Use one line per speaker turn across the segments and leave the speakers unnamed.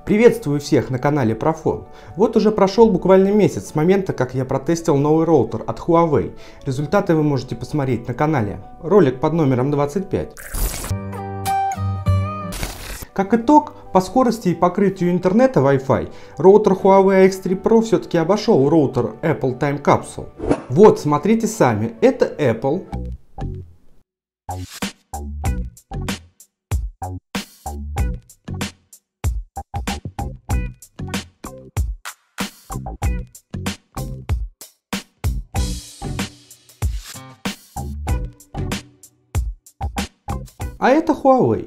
Приветствую всех на канале Профон. Вот уже прошел буквально месяц с момента, как я протестил новый роутер от Huawei. Результаты вы можете посмотреть на канале. Ролик под номером 25. Как итог, по скорости и покрытию интернета Wi-Fi, роутер Huawei X3 Pro все-таки обошел роутер Apple Time Capsule. Вот, смотрите сами, это Apple. А это Huawei.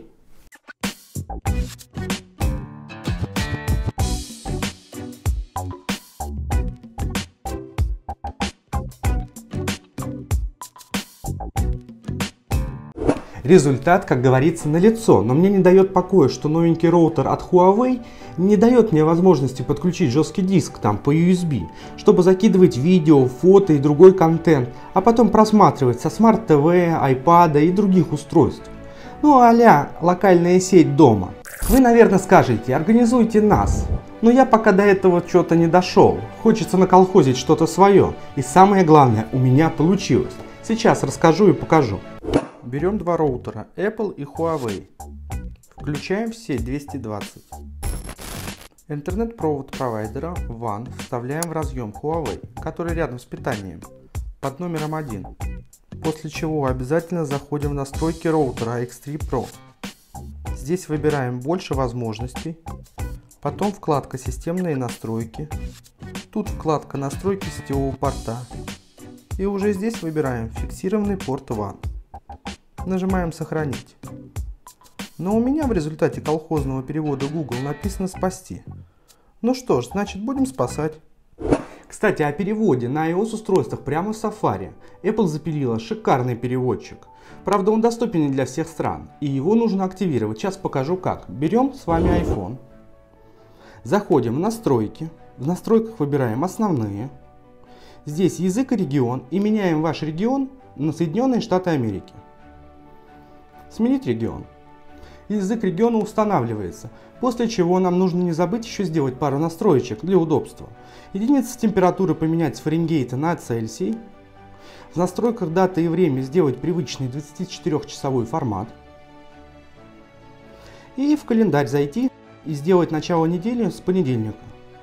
Результат, как говорится, налицо, но мне не дает покоя, что новенький роутер от Huawei не дает мне возможности подключить жесткий диск там по USB, чтобы закидывать видео, фото и другой контент, а потом просматривать со Smart TV, iPad и других устройств. Ну а-ля локальная сеть дома. Вы, наверное, скажете, организуйте нас. Но я пока до этого что-то не дошел. Хочется наколхозить что-то свое. И самое главное, у меня получилось. Сейчас расскажу и покажу. Берем два роутера, Apple и Huawei. Включаем в сеть 220. Интернет-провод провайдера WAN вставляем в разъем Huawei, который рядом с питанием, под номером 1. После чего обязательно заходим в настройки роутера X3 Pro. Здесь выбираем больше возможностей, потом вкладка системные настройки, тут вкладка настройки сетевого порта и уже здесь выбираем фиксированный порт WAN. Нажимаем сохранить. Но у меня в результате колхозного перевода Google написано спасти. Ну что ж, значит будем спасать. Кстати, о переводе на iOS устройствах прямо в Safari Apple запилила шикарный переводчик. Правда, он доступен не для всех стран, и его нужно активировать. Сейчас покажу как. Берем с вами iPhone, заходим в настройки, в настройках выбираем основные. Здесь язык и регион, и меняем ваш регион на Соединенные Штаты Америки. Сменить регион. Язык региона устанавливается, после чего нам нужно не забыть еще сделать пару настроечек для удобства. Единица температуры поменять с Фаренгейта на Цельсий. В настройках даты и время сделать привычный 24-часовой формат. И в календарь зайти и сделать начало недели с понедельника.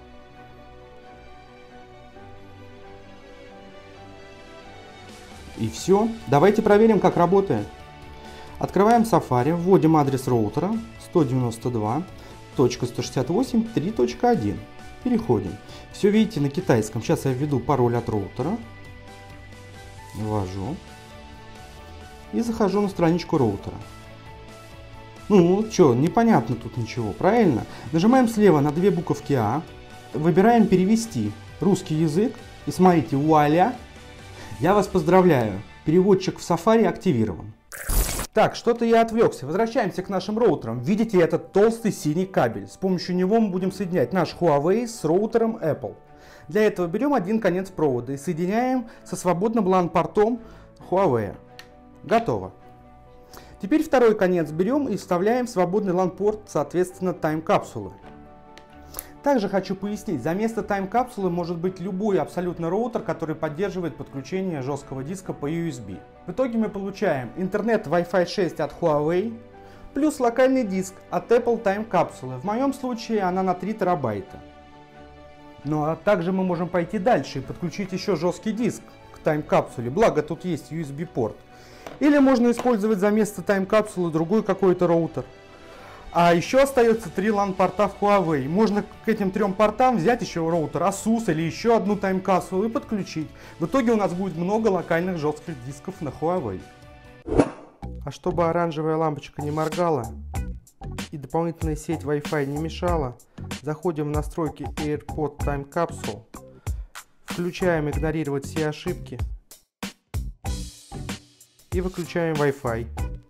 И все. Давайте проверим, как работает. Открываем Safari, вводим адрес роутера 192.168.3.1. Переходим. Все видите на китайском. Сейчас я введу пароль от роутера. Ввожу. И захожу на страничку роутера. Ну, что, непонятно тут ничего, правильно? Нажимаем слева на две буковки А. Выбираем перевести русский язык. И смотрите, вуаля! Я вас поздравляю. Переводчик в Safari активирован. Так, что-то я отвлекся. Возвращаемся к нашим роутерам. Видите этот толстый синий кабель? С помощью него мы будем соединять наш Huawei с роутером Apple. Для этого берем один конец провода и соединяем со свободным LAN-портом Huawei. Готово. Теперь второй конец берем и вставляем в свободный LAN-порт, соответственно, тайм-капсулы. Также хочу пояснить, за место тайм-капсулы может быть любой абсолютно роутер, который поддерживает подключение жесткого диска по USB. В итоге мы получаем интернет Wi-Fi 6 от Huawei, плюс локальный диск от Apple тайм-капсулы. В моем случае она на 3 терабайта. Ну а также мы можем пойти дальше и подключить еще жесткий диск к тайм-капсуле, благо тут есть USB-порт. Или можно использовать за место тайм-капсулы другой какой-то роутер. А еще остается 3 LAN-порта в Huawei. Можно к этим 3 портам взять еще роутер Asus или еще одну тайм-капсулу и подключить. В итоге у нас будет много локальных жестких дисков на Huawei. А чтобы оранжевая лампочка не моргала и дополнительная сеть Wi-Fi не мешала, заходим в настройки AirPod Time Capsule, включаем игнорировать все ошибки и выключаем Wi-Fi.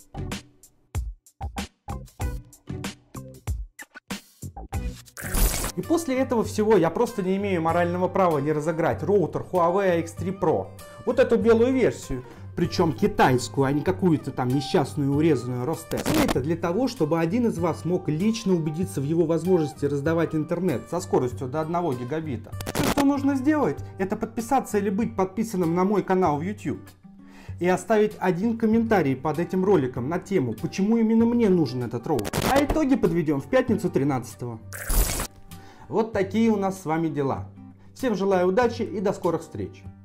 И после этого всего я просто не имею морального права не разыграть роутер Huawei X3 Pro. Вот эту белую версию. причем китайскую, а не какую-то там несчастную урезанную Ростех. Все это для того, чтобы один из вас мог лично убедиться в его возможности раздавать интернет со скоростью до 1 гигабита. Все, что нужно сделать, это подписаться или быть подписанным на мой канал в YouTube. И оставить один комментарий под этим роликом на тему, почему именно мне нужен этот роутер. А итоги подведем в пятницу 13-го. Вот такие у нас с вами дела. Всем желаю удачи и до скорых встреч.